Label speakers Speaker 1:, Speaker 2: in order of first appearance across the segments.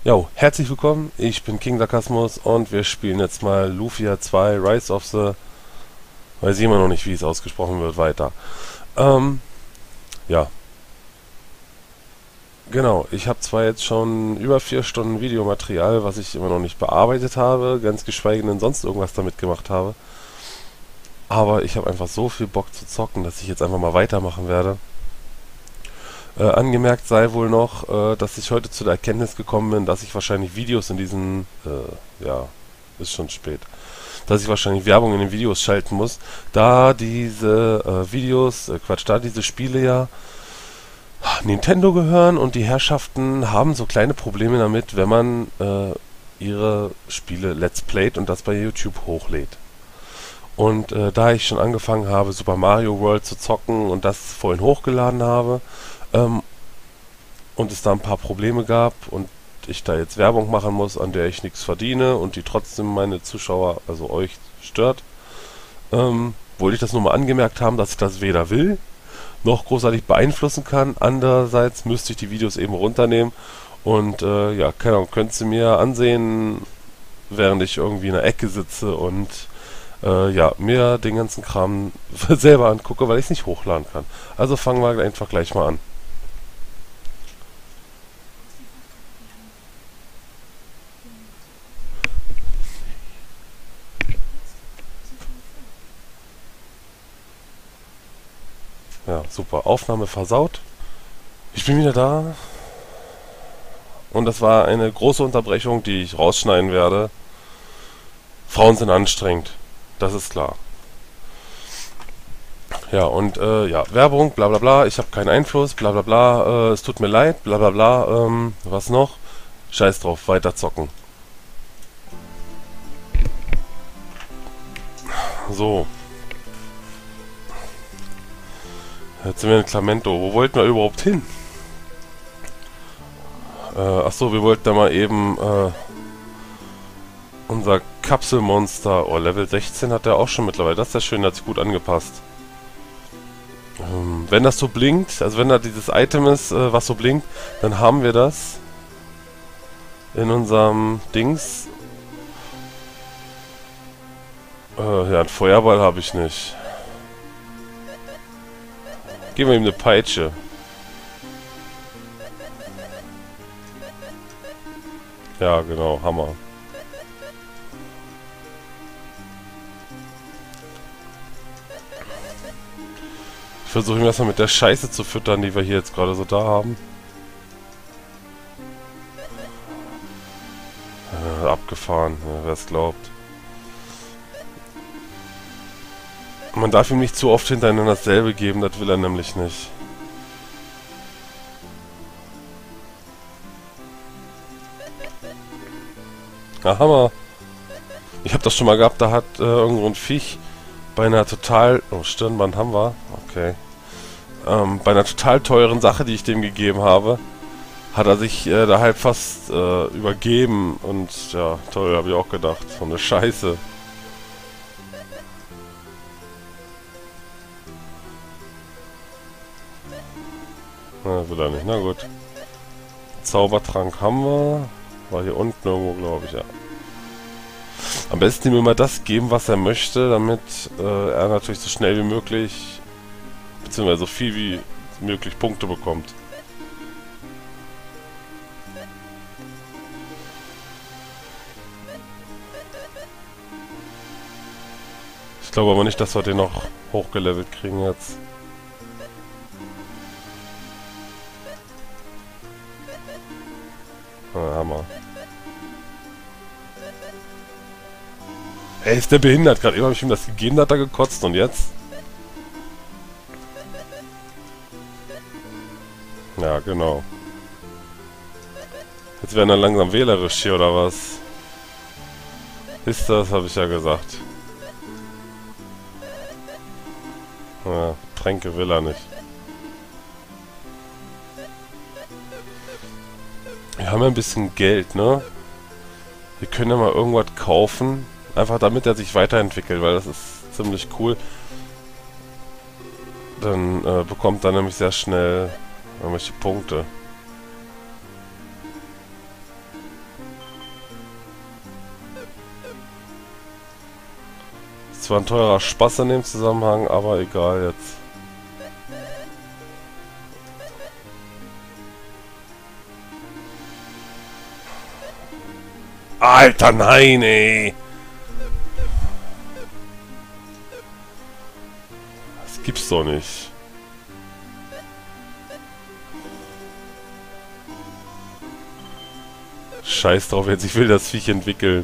Speaker 1: Jo, herzlich willkommen, ich bin King Sarkasmus und wir spielen jetzt mal Lufia 2 Rise of the... Weiß ich immer noch nicht, wie es ausgesprochen wird, weiter. Ähm, ja, genau, ich habe zwar jetzt schon über 4 Stunden Videomaterial, was ich immer noch nicht bearbeitet habe, ganz geschweige denn sonst irgendwas damit gemacht habe, aber ich habe einfach so viel Bock zu zocken, dass ich jetzt einfach mal weitermachen werde. Angemerkt sei wohl noch, dass ich heute zu der Erkenntnis gekommen bin, dass ich wahrscheinlich Videos in diesen, ja, ist schon spät, dass ich wahrscheinlich Werbung in den Videos schalten muss, da diese da diese Spiele ja Nintendo gehören und die Herrschaften haben so kleine Probleme damit, wenn man ihre Spiele Let's Playt und das bei YouTube hochlädt. Und da ich schon angefangen habe, Super Mario World zu zocken und das vorhin hochgeladen habe, ähm, und es da ein paar Probleme gab und ich da jetzt Werbung machen muss, an der ich nichts verdiene und die trotzdem meine Zuschauer, also euch, stört, wollte ich das nur mal angemerkt haben, dass ich das weder will, noch großartig beeinflussen kann. Andererseits müsste ich die Videos eben runternehmen und ja, keine Ahnung, könnt ihr mir ansehen, während ich irgendwie in der Ecke sitze und ja, mir den ganzen Kram selber angucke, weil ich es nicht hochladen kann. Also fangen wir einfach gleich mal an. Ja, super. Aufnahme versaut. Ich bin wieder da. Und das war eine große Unterbrechung, die ich rausschneiden werde. Frauen sind anstrengend. Das ist klar. Ja, und ja, Werbung, bla bla bla, ich habe keinen Einfluss, bla bla bla, es tut mir leid, bla bla bla, was noch? Scheiß drauf, weiter zocken. So, jetzt sind wir in Clamento. Wo wollten wir überhaupt hin? Achso, wir wollten da mal eben unser Kapselmonster, oh, Level 16 hat der auch schon mittlerweile. Das ist ja schön, hat sich gut angepasst. Wenn das so blinkt, also wenn da dieses Item ist, was so blinkt, dann haben wir das in unserem Dings. Ja, einen Feuerball habe ich nicht. Geben wir ihm eine Peitsche. Ja, genau, Hammer. Ich versuche ihn erstmal mit der Scheiße zu füttern, die wir hier jetzt gerade so da haben. Abgefahren, ja, wer es glaubt. Man darf ihm nicht zu oft hintereinander dasselbe geben, das will er nämlich nicht. Ja, Hammer. Ich habe das schon mal gehabt, da hat irgendwo ein Viech bei einer total... Oh, Stirnband haben wir. Okay. Bei einer total teuren Sache, die ich dem gegeben habe, hat er sich da halt fast übergeben. Und ja, toll, habe ich auch gedacht. So eine Scheiße. Na, will er nicht. Na gut. Zaubertrank haben wir. War hier unten irgendwo, glaube ich, ja. Am besten ihm immer das geben, was er möchte, damit er natürlich so schnell wie möglich, beziehungsweise so viel wie möglich Punkte bekommt. Ich glaube aber nicht, dass wir den noch hochgelevelt kriegen jetzt. Hammer. Ey, ist der behindert? Gerade eben habe ich ihm das gegeben, da hat er gekotzt und jetzt? Ja, genau. Jetzt werden er langsam wählerisch hier, oder was? Ist das, habe ich ja gesagt. Ja, Tränke will er nicht. Wir haben ja ein bisschen Geld, ne? Wir können ja mal irgendwas kaufen. Einfach damit er sich weiterentwickelt, weil das ist ziemlich cool. Dann bekommt er nämlich sehr schnell irgendwelche Punkte. zwar ein teurer Spaß in dem Zusammenhang, aber egal jetzt. Alter, nein, ey! Das gibt's doch nicht. Scheiß drauf jetzt, ich will das Viech entwickeln.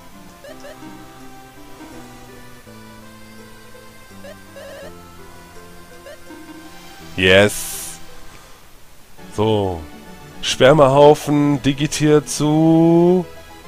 Speaker 1: Yes! So. Spermahaufen digitiert zu...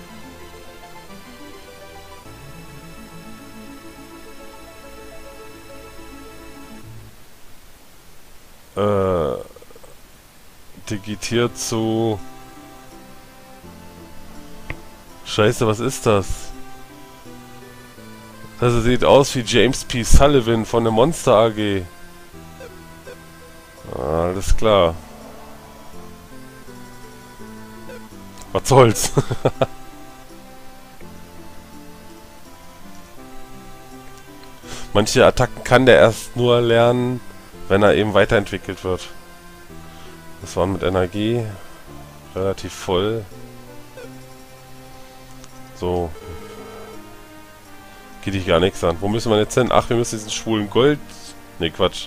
Speaker 1: digitiert zu... Scheiße, was ist das? Das sieht aus wie James P. Sullivan von der Monster AG. Alles klar. Was soll's? Manche Attacken kann der erst nur lernen, wenn er eben weiterentwickelt wird. Das war mit Energie relativ voll. So. Geht dich gar nichts an. Wo müssen wir jetzt hin? Ach, wir müssen diesen schwulen Gold... Ne, Quatsch.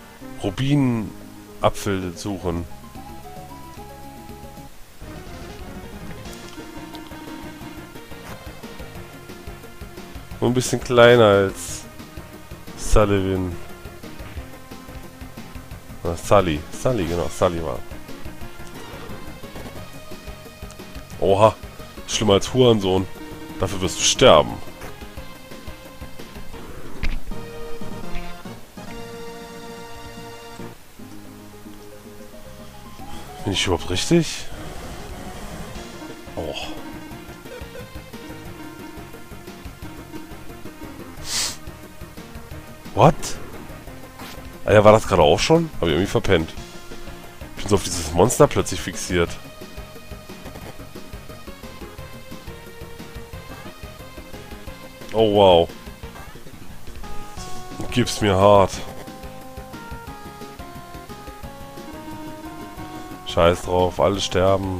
Speaker 1: Rubinapfel suchen. Nur ein bisschen kleiner als Sullivan. Sully. Sully, genau. Sully war. Oha. Schlimmer als Hurensohn. Dafür wirst du sterben. Bin ich überhaupt richtig? Oh. What? Ah ja, war das gerade auch schon? Hab ich irgendwie verpennt. Ich bin so auf dieses Monster plötzlich fixiert. Oh wow. Gib's mir hart. Scheiß drauf, alle sterben.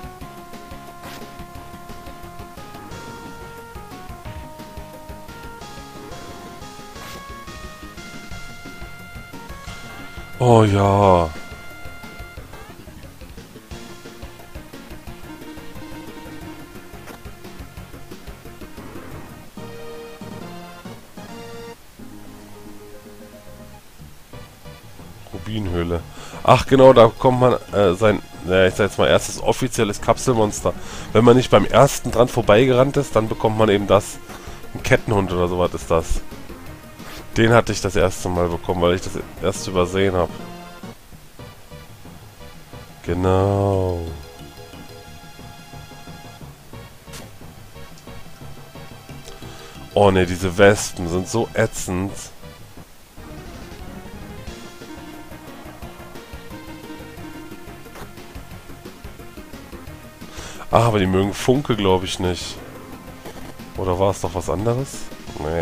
Speaker 1: Oh ja. Rubinhöhle. Ach genau, da kommt man sein, ich sag jetzt mal, erstes offizielles Kapselmonster. Wenn man nicht beim ersten dran vorbeigerannt ist, dann bekommt man eben das. Ein Kettenhund oder sowas ist das. Den hatte ich das erste Mal bekommen, weil ich das erst übersehen habe. Genau. Oh ne, diese Wespen sind so ätzend. Ah, aber die mögen Funke, glaube ich, nicht. Oder war es doch was anderes? Nee.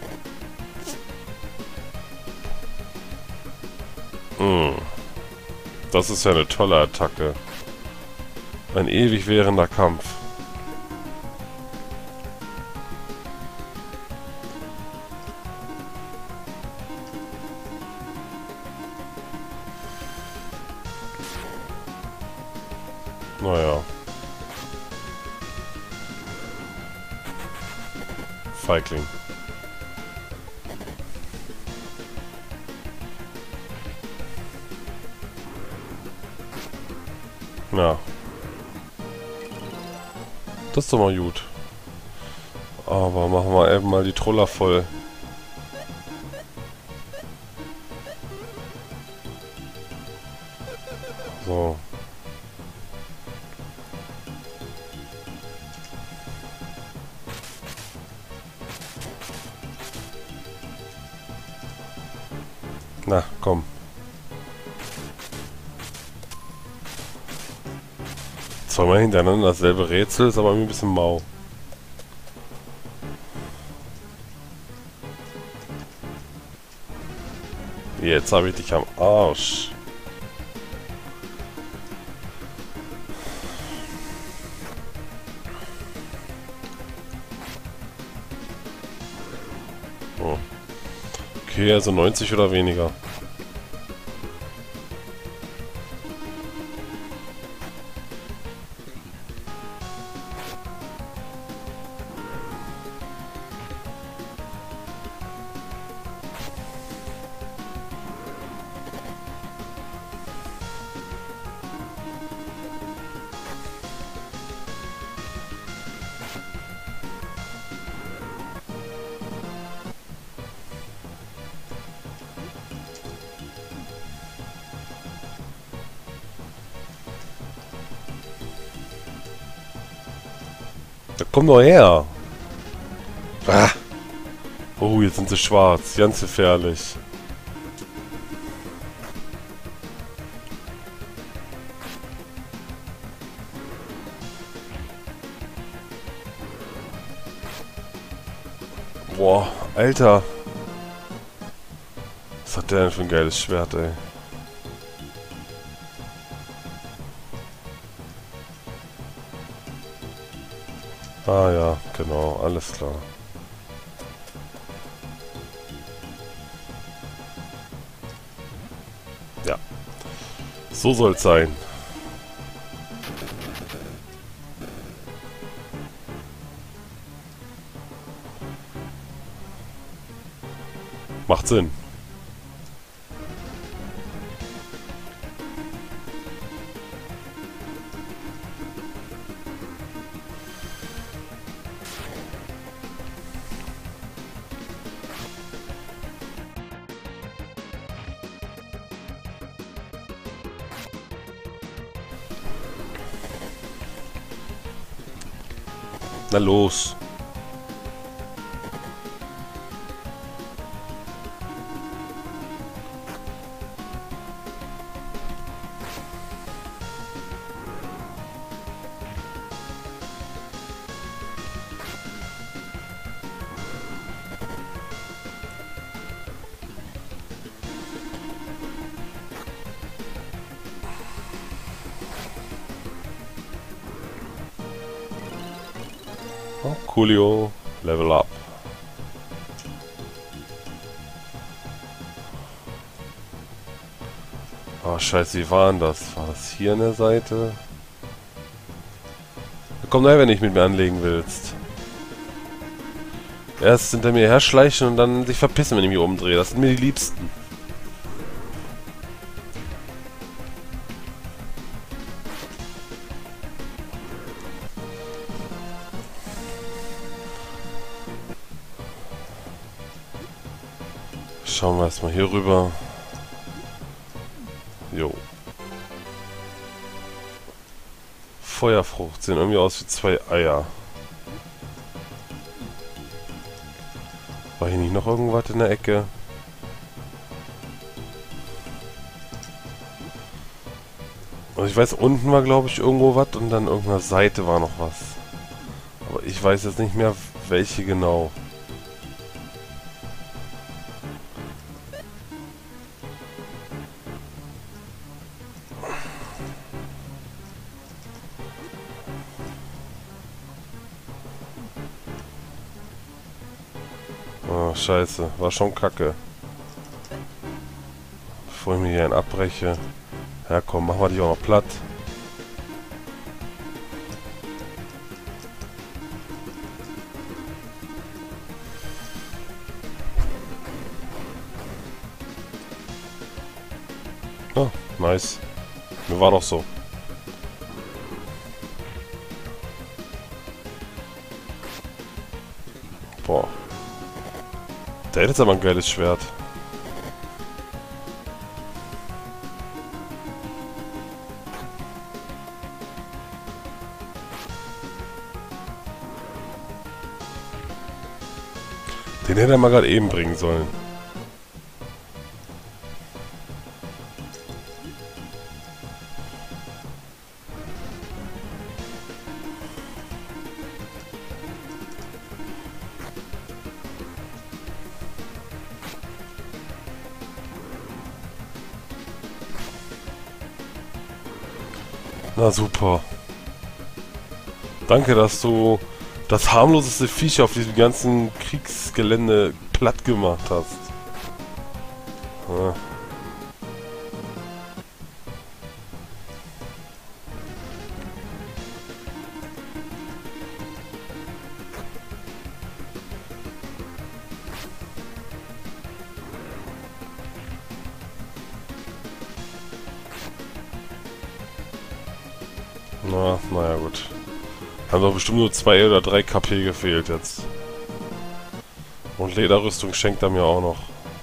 Speaker 1: Das ist ja eine tolle Attacke. Ein ewig währender Kampf. Naja. Feigling. Ja. Das ist doch mal gut. Aber machen wir eben mal die Troller voll. So. Na, komm. Zweimal hintereinander dasselbe Rätsel, ist aber ein bisschen mau. Jetzt habe ich dich am Arsch. Oh. Okay, also 90 oder weniger. Da komm doch her! Ah. Oh, jetzt sind sie schwarz. Ganz gefährlich. Boah, Alter. Was hat der denn für ein geiles Schwert, ey? Ah ja, genau, alles klar. Ja, so soll's sein. Macht Sinn. Na los. Oh, Coolio, Level up. Oh, scheiße, wie war denn das? War das hier an der Seite? Komm her, wenn du nicht mit mir anlegen willst. Erst hinter mir herschleichen und dann sich verpissen, wenn ich mich umdrehe. Das sind mir die Liebsten. Schauen wir erstmal hier rüber. Jo. Feuerfrucht sehen irgendwie aus wie zwei Eier. War hier nicht noch irgendwas in der Ecke? Also ich weiß, unten war glaube ich irgendwo was und dann irgendeiner Seite war noch was. Aber ich weiß jetzt nicht mehr, welche genau. Oh, scheiße. War schon kacke. Bevor ich mir hier einen abbreche. Ja komm, machen wir die auch noch platt. Oh, nice. Mir war doch so. Boah. Der hat jetzt aber ein geiles Schwert. Den hätte er mal gerade eben bringen sollen. Na super. Danke, dass du das harmloseste Viech auf diesem ganzen Kriegsgelände platt gemacht hast. Ja. Naja gut. Haben doch bestimmt nur 2 oder 3 KP gefehlt jetzt. Und Lederrüstung schenkt er mir auch noch.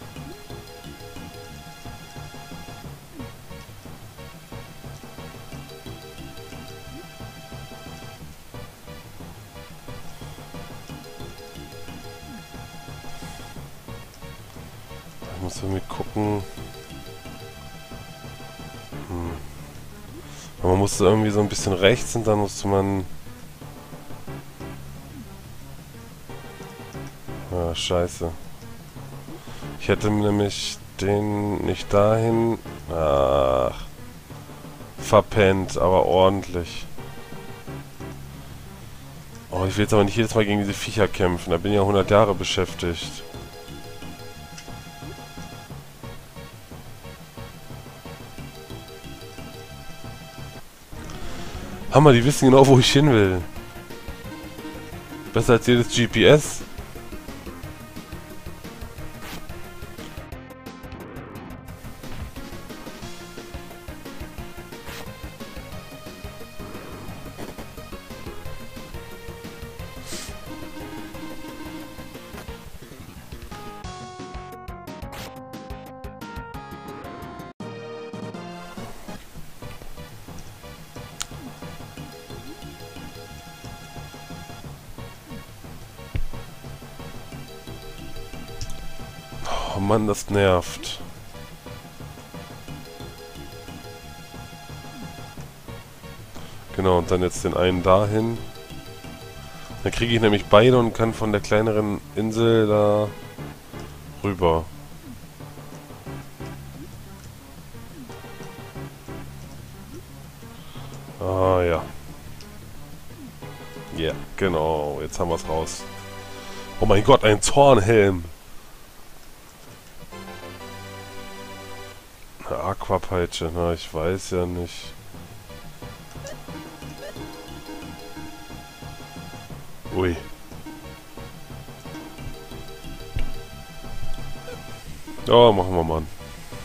Speaker 1: Ich muss irgendwie gucken. Man musste irgendwie so ein bisschen rechts und dann musste man... Ah, scheiße. Ich hätte nämlich den nicht dahin... Ach. Verpennt, aber ordentlich. Oh, ich will jetzt aber nicht jedes Mal gegen diese Viecher kämpfen. Da bin ich ja 100 Jahre beschäftigt. Hammer, die wissen genau, wo ich hin will. Besser als jedes GPS. Oh Mann, das nervt. Genau, und dann jetzt den einen dahin. Dann kriege ich nämlich beide und kann von der kleineren Insel da rüber. Ah ja. Ja, yeah, genau. Jetzt haben wir es raus. Oh mein Gott, ein Zornhelm. Eine Aquapeitsche, na, ich weiß ja nicht. Ui. Ja, machen wir mal.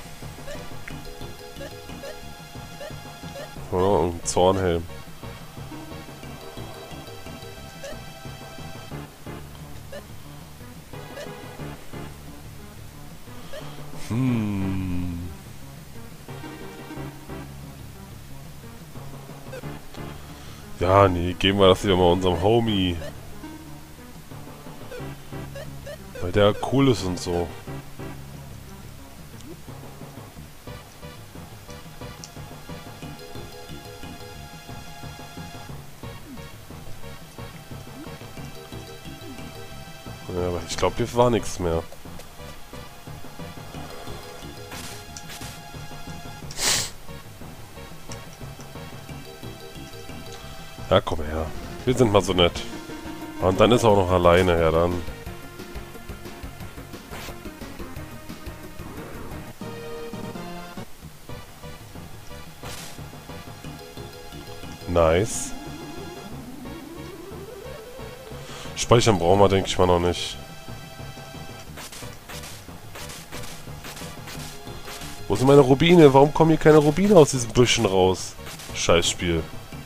Speaker 1: Ja, ein Zornhelm. Ja, nee, geben wir das wieder mal unserem Homie. Weil der cool ist und so. Ja, aber ich glaube, hier war nichts mehr. Ja, komm her. Wir sind mal so nett. Und dann ist er auch noch alleine, ja dann. Nice. Speichern brauchen wir, denke ich mal, noch nicht. Wo sind meine Rubine? Warum kommen hier keine Rubine aus diesen Büschen raus? Scheiß Spiel.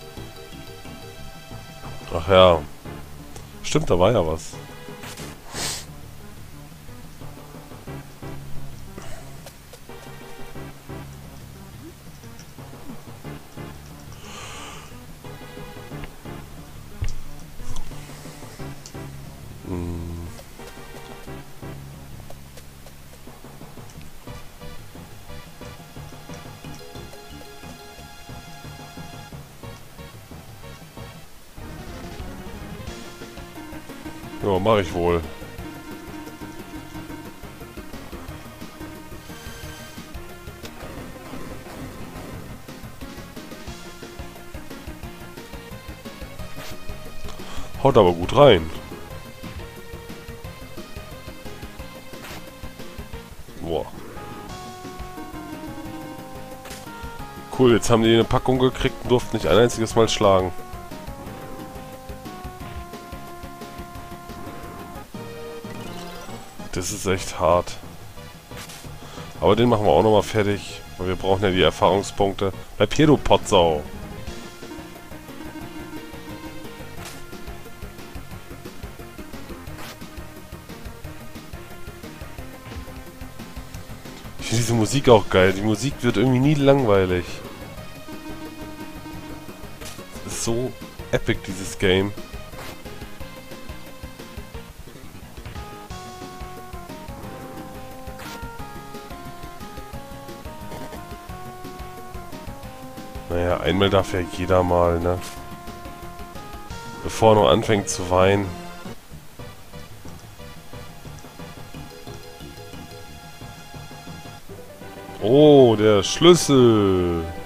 Speaker 1: Ach ja. Stimmt, da war ja was. Ja, mache ich wohl. Haut aber gut rein. Boah. Cool, jetzt haben die eine Packung gekriegt und durften nicht ein einziges Mal schlagen. Das ist echt hart. Aber den machen wir auch nochmal fertig. Weil wir brauchen ja die Erfahrungspunkte. Bleib hier, du Potsau. Ich finde diese Musik auch geil. Die Musik wird irgendwie nie langweilig. Das ist so epic, dieses Game. Naja, einmal darf ja jeder mal, ne? Bevor er noch anfängt zu weinen. Oh, der Schlüssel.